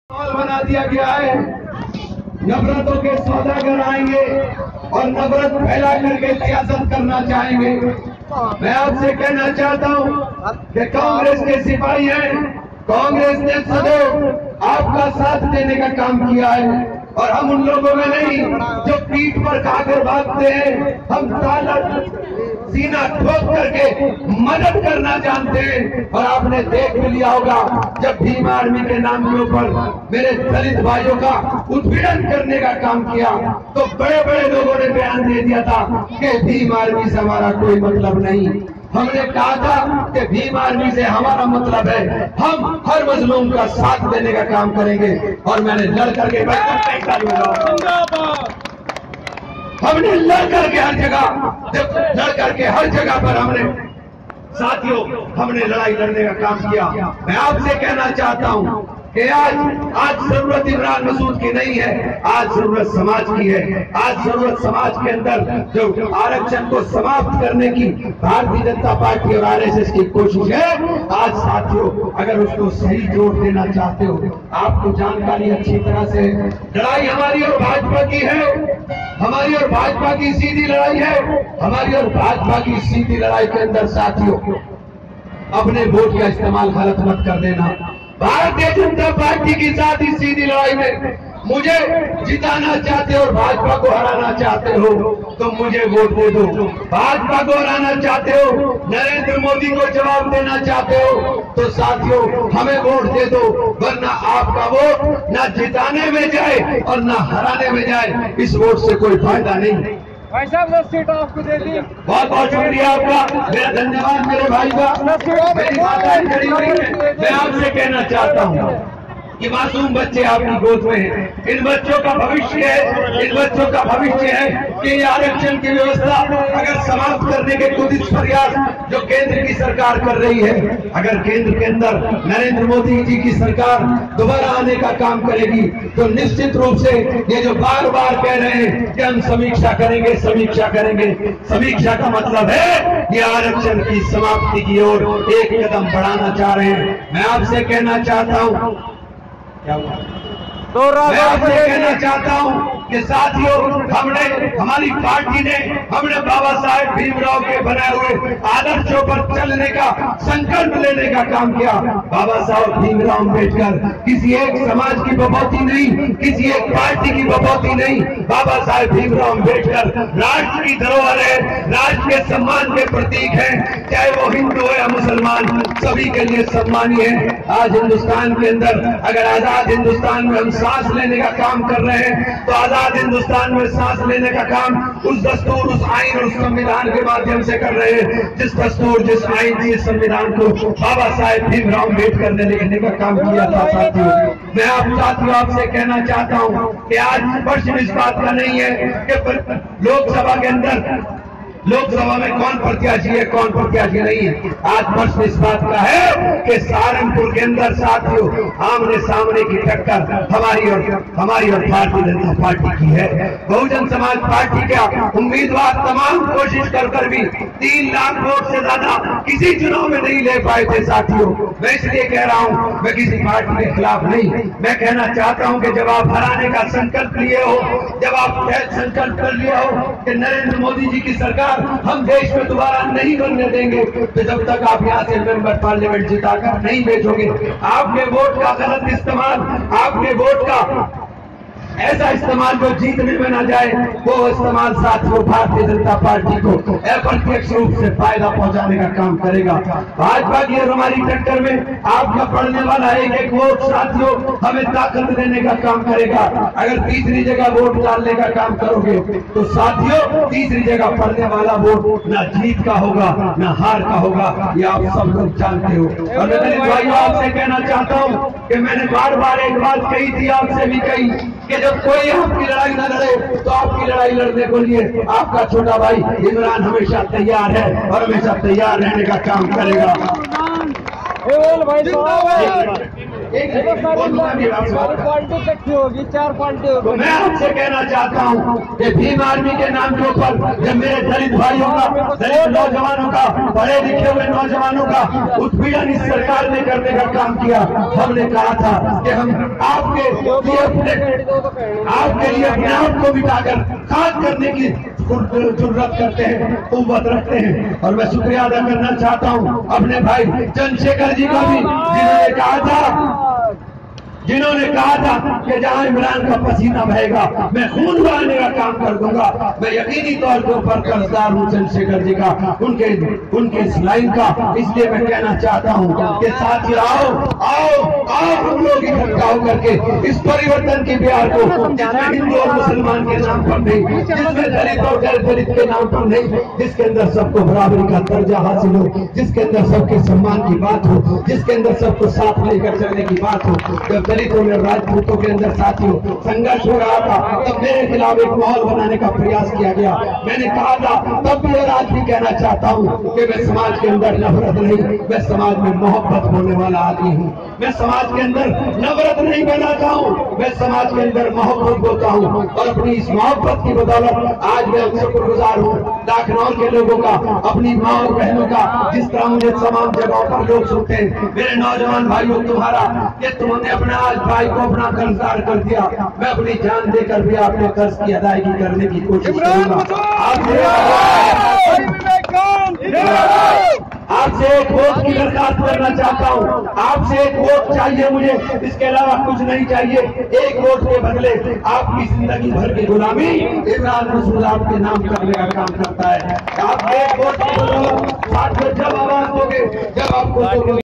बना दिया गया है। नफरतों के सौदागर आएंगे और नफरत फैला करके सियासत करना चाहेंगे। मैं आपसे कहना चाहता हूं कि कांग्रेस के सिपाही हैं। कांग्रेस ने सदैव आपका साथ देने का काम किया है और हम उन लोगों में नहीं जो पीठ पर खाकर भागते हैं। हम ताला सीना ठोक करके मदद करना जानते हैं। और आपने देख भी लिया होगा जब भीम आर्मी के नाम के ऊपर मेरे दलित भाइयों का उत्पीड़न करने का काम किया तो बड़े बड़े लोगों ने बयान दे दिया था कि भीम आर्मी से हमारा कोई मतलब नहीं। हमने कहा था कि भीम आर्मी से हमारा मतलब है हम हर मजलूम का साथ देने का काम करेंगे। और मैंने लड़ करके हमने लड़ करके हर जगह पर हमने साथियों हमने लड़ाई लड़ने का काम किया। मैं आपसे कहना चाहता हूं कि आज जरूरत इमरान मसूद की नहीं है, आज जरूरत समाज की है। आज जरूरत समाज के अंदर जो आरक्षण को समाप्त करने की भारतीय जनता पार्टी और आरएसएस की कोशिश है, आज साथियों अगर उसको सही जोड़ देना चाहते हो, आपको जानकारी अच्छी तरह से, लड़ाई हमारी और भाजपा की है, हमारी और भाजपा की सीधी लड़ाई है। हमारी और भाजपा की सीधी लड़ाई के अंदर साथियों अपने वोट का इस्तेमाल गलत मत कर देना। भारतीय जनता पार्टी की साथ इस सीधी लड़ाई में मुझे जिताना चाहते हो और भाजपा को हराना चाहते हो तो मुझे वोट दे दो। भाजपा को हराना चाहते हो, नरेंद्र मोदी को जवाब देना चाहते हो तो साथियों हमें वोट दे दो, वरना आपका वोट न जिताने में जाए और न हराने में जाए। इस वोट से कोई फायदा नहीं। भाई साहब ने सीट आपको दे दी। बहुत बहुत शुक्रिया आपका, मेरा धन्यवाद मेरे भाई का। मेरी माताएं खड़ी हुई है। मैं आपसे कहना चाहता हूँ कि मासूम बच्चे आपकी गोद में हैं। इन बच्चों का भविष्य है, इन बच्चों का भविष्य है कि आरक्षण की व्यवस्था अगर समाप्त करने के कुछ प्रयास जो केंद्र की सरकार कर रही है, अगर केंद्र के अंदर नरेंद्र मोदी जी की सरकार दोबारा आने का काम करेगी तो निश्चित रूप से ये जो बार बार कह रहे हैं कि हम समीक्षा करेंगे, समीक्षा करेंगे, समीक्षा का मतलब है ये आरक्षण की समाप्ति की ओर एक कदम बढ़ाना चाह रहे हैं। मैं आपसे कहना चाहता हूँ मैं आपसे कहना चाहता हूं कि साथियों हमारी पार्टी ने हमने बाबा साहेब भीमराव के बनाए हुए आदर्शों पर चलने का संकल्प लेने का काम किया। बाबा साहेब भीमराव अम्बेडकर किसी एक समाज की बपौती नहीं, किसी एक पार्टी की बपौती नहीं। बाबा साहेब भीमराव अम्बेडकर राष्ट्र की धरोहर है, राष्ट्र के सम्मान के प्रतीक हैं। चाहे वो हिंदू हो या मुसलमान, सभी के लिए सम्मानीय है। आज हिंदुस्तान के अंदर अगर आजाद हिंदुस्तान में हम सांस लेने का काम कर रहे हैं तो आजाद हिंदुस्तान में सांस लेने का काम उस दस्तूर, उस आइन और उस संविधान के माध्यम से कर रहे हैं जिस दस्तूर, जिस आइन, जिस संविधान को बाबा साहेब भीमराव अम्बेडकर ने लिखने का काम किया था। साथियों मैं साथियों आपसे कहना चाहता हूं कि आज प्रश्न इस बात का नहीं है कि लोकसभा के अंदर लोकसभा में कौन प्रत्याशी है, कौन प्रत्याशी नहीं है। आज प्रश्न इस बात का है कि सहारनपुर के अंदर साथियों आमने सामने की टक्कर हमारी और भारतीय जनता पार्टी की है। बहुजन समाज पार्टी का उम्मीदवार तमाम कोशिश कर भी 3 लाख वोट से ज्यादा किसी चुनाव में नहीं ले पाए थे। साथियों मैं इसलिए कह रहा हूं, मैं किसी पार्टी के खिलाफ नहीं, मैं कहना चाहता हूं कि जब आप हराने का संकल्प लिए हो, जब आप संकल्प कर लिया हो कि नरेंद्र मोदी जी की सरकार हम देश में दोबारा नहीं बनने देंगे तो जब तक आप यहाँ से मेंबर पार्लियामेंट जिताकर नहीं भेजोगे, आपके वोट का गलत इस्तेमाल, आपके वोट का ऐसा इस्तेमाल जो जीतने में ना जाए, वो इस्तेमाल साथियों भारतीय जनता पार्टी को अप्रत्यक्ष रूप से फायदा पहुंचाने का काम करेगा। भाजपा की और हमारी टक्कर में आपका पड़ने वाला एक वोट साथियों हमें ताकत देने का काम करेगा। अगर तीसरी जगह वोट डालने का काम करोगे तो साथियों तीसरी जगह पड़ने वाला वोट ना जीत का होगा ना हार का होगा, ये आप सब लोग जानते हो। और मैं मेरे भाइयों आपसे कहना चाहता हूँ कि मैंने बार बार एक बात कही थी, आपसे भी कही कि जब कोई आपकी लड़ाई न लड़े तो आपकी लड़ाई लड़ने के लिए आपका छोटा भाई इमरान हमेशा तैयार है और हमेशा तैयार रहने का काम करेगा। एक क्वालिटी इकट्ठी होगी, 4 क्वालिटी तो होगी। मैं आपसे कहना चाहता हूँ कि भीम आर्मी के नाम के ऊपर जब मेरे दलित भाइयों का, दलित नौजवानों का, पढ़े लिखे हुए नौजवानों का उत्पीड़न इस सरकार ने करने का काम किया, हमने कहा था कि हम आपके लिए अपने आप को मिटाकर खाक करने की जरूरत करते हैं, कुव्वत रखते हैं। और मैं शुक्रिया अदा करना चाहता हूँ अपने भाई चंद्रशेखर जी का भी, जिन्होंने कहा था कि जहां इमरान का पसीना बहेगा मैं खून बहाने का काम कर दूंगा। मैं यकीनी तौर के ऊपर कर्जदार हूं चंद्रशेखर जी का, उनके इस लाइन का। इसलिए मैं कहना चाहता हूं कि साथी आओ आओ आओ हम लोग इकट्ठा होकर के इस परिवर्तन की बिहार को, जिसमें हिंदू और मुसलमान के नाम पर नहीं, जिसमें दलित और गैर दलित के नाम पर नहीं, जिसके अंदर सबको बराबरी का दर्जा हासिल हो, जिसके अंदर सबके सम्मान की बात हो, जिसके अंदर सबको साथ लेकर चलने की बात हो। जब दलितों में राजपूतों के अंदर साथियों संघर्ष हो रहा था, तब मेरे खिलाफ एक माहौल बनाने का प्रयास किया गया। मैंने कहा था तब भी और आज भी कहना चाहता हूँ कि मैं समाज के अंदर नफरत नहीं, मैं समाज में मोहब्बत होने वाला आदमी हूँ। मैं समाज के अंदर नफरत नहीं बनाता हूँ, मैं समाज के अंदर मोहब्बत बोलता हूँ। और अपनी इस मोहब्बत की बदौलत आज मैं शुक्रगुजार हूँ लाखनौर के लोगों का, अपनी माँ और बहनों का, जिस तरह मुझे तमाम जगहों पर लोग सुनते हैं। मेरे नौजवान भाइयों तुम्हारा कि तुमने अपना आज भाई को अपना कर्जदार कर दिया, मैं अपनी जान देकर भी आपके कर्ज की अदायगी करने की कोशिश करूंगा। आपसे एक वोट की दरखास्त करना चाहता हूँ, आपसे एक वोट चाहिए मुझे, इसके अलावा कुछ नहीं चाहिए। एक वोट के बदले आपकी जिंदगी भर की गुलामी इमरान मसूद आपके नाम करने का काम करता है। आप एक वोट की बदौलत जब आवाज दोगे, जब आपको